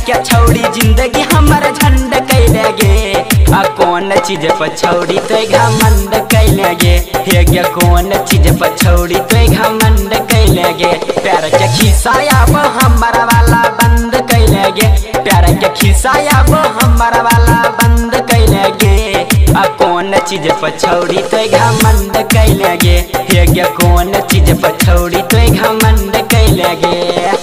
क्या छौड़ी जिंदगी हमारा झंड कैले गे। आ कौन चीज पर छौड़ी तो घमंड कैले गे। हे गे कौन चीज पर छौड़ी तो घमंड कैले गे। प्यार के खिस्सा वो हमारा वाला बंद कैले गे। प्यार के खिस्सा वो हमारा वाला बंद कैले गे। आ कौन चीज पर छौड़ी तो घमंड कैले गे। हे गे कौन चीज पर छौड़ी तो घमंड कैले गे।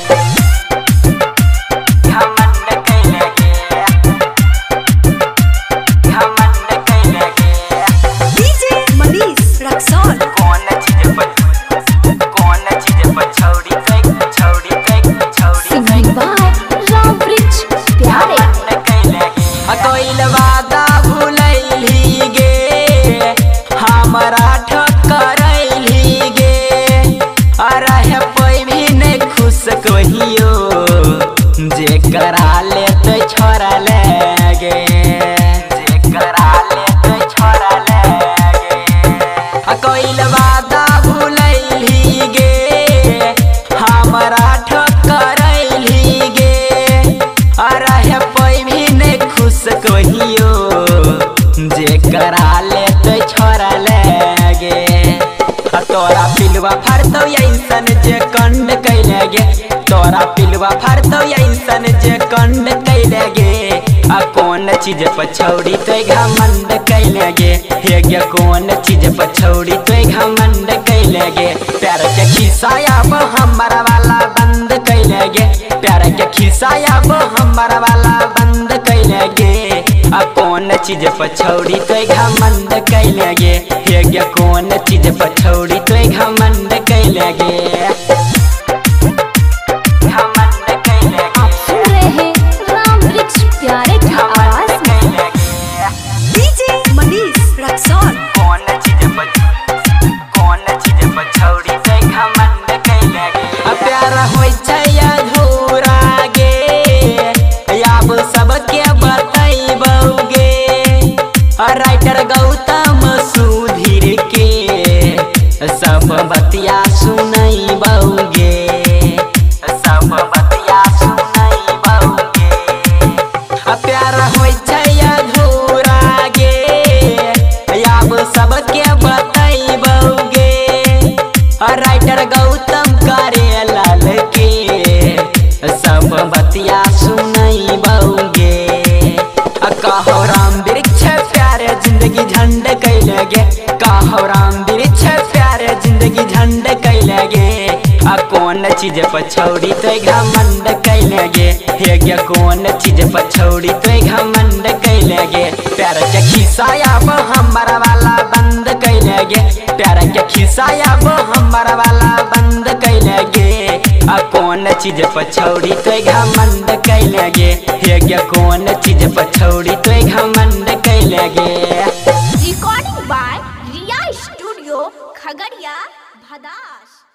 जे करा ले तो छोरा लेगे। जे करा ले तो छोरा लेगे। कोइल वादा भूलैली गे। हमारा ठकरैली गे। अरे कोई भी नहीं खुश कहियो। जे करा ले तो छोरा लेगे। तोरा पिलवा फरतो ऐसन जे कंड कैले गे। तोरा पिलवा फरतो ऐसन जे कंड कैले गे। आ कौन चीज पर छौड़ी तो घमंड कैले गे। हे गे कौन चीज पर छौड़ी तो घमंड कैले गे। प्यार के खिस्सा वो हमारा वाला बंद कैले गे। प्यार के खिस्सा वो हमारा वाला बंद कैले गे। आ कौन चीज पर छौड़ी तो घमंड कैले गे। हे गे कौन चीज पर छौड़ी तो घमंड कैले गे। राइटर गौतम सुधीर के सब बतिया सुनई बउगे। सब बतिया सुनई बउगे। प्यार होय छै अधूरा गे। अब सबके बतई बउगे। राइटर गौतम करे लाल के सब बतिया सुनई बउगे। कहो राम वृक्ष प्यारे जिंदगी झंड कैले गे। कहो राम वृक्ष प्यारे जिंदगी झंड कैले गे। आ कौन चीज पर छौड़ी तो घमंड कैले गे। हे गे कौन चीज पर छौड़ी तो घमंड कैले गे। प्यार के खिस्सा वो हमारा वाला बंद कैले गे। प्यार के खिस्सा वो हमारा वाला बंद कैले गे। आ कौन चीज पर छौड़ी तो घमंड कैले गे। हे गे कौन चीज पर छौड़ी तो घमंड कैले गे। Recording by Riya studio Khagaria Bhadas.